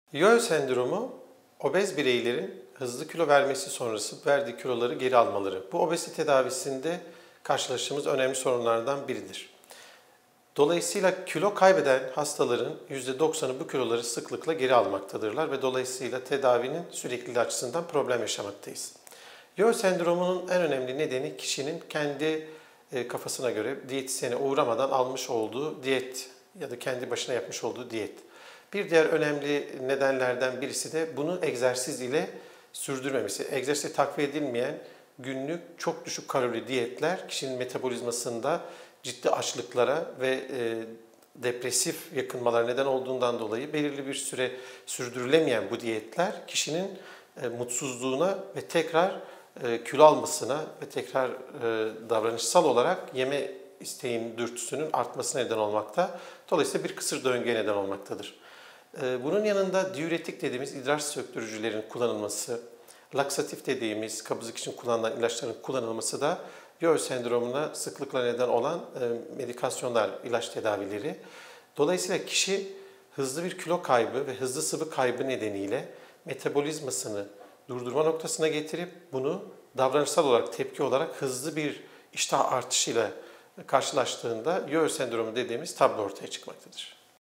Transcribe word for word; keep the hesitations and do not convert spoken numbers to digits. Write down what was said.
Yo-yo sendromu, obez bireylerin hızlı kilo vermesi sonrası verdiği kiloları geri almaları. Bu obezite tedavisinde karşılaştığımız önemli sorunlardan biridir. Dolayısıyla kilo kaybeden hastaların yüzde doksanı bu kiloları sıklıkla geri almaktadırlar ve dolayısıyla tedavinin sürekliliği açısından problem yaşamaktayız. Yo-yo sendromunun en önemli nedeni kişinin kendi kafasına göre diyetisyene uğramadan almış olduğu diyet ya da kendi başına yapmış olduğu diyet. Bir diğer önemli nedenlerden birisi de bunu egzersiz ile sürdürmemesi. Egzersize takviye edilmeyen günlük çok düşük kalorili diyetler kişinin metabolizmasında ciddi açlıklara ve e, depresif yakınmalar neden olduğundan dolayı belirli bir süre sürdürülemeyen bu diyetler kişinin e, mutsuzluğuna ve tekrar e, kilo almasına ve tekrar e, davranışsal olarak yeme isteğin, dürtüsünün artmasına neden olmakta. Dolayısıyla bir kısır döngüye neden olmaktadır. Bunun yanında diüretik dediğimiz idrar söktürücülerin kullanılması, laksatif dediğimiz kabızlık için kullanılan ilaçların kullanılması da yo-yo sendromuna sıklıkla neden olan medikasyonlar, ilaç tedavileri. Dolayısıyla kişi hızlı bir kilo kaybı ve hızlı sıvı kaybı nedeniyle metabolizmasını durdurma noktasına getirip bunu davranışsal olarak, tepki olarak hızlı bir iştah artışıyla karşılaştığında yo-yo sendromu dediğimiz tablo ortaya çıkmaktadır.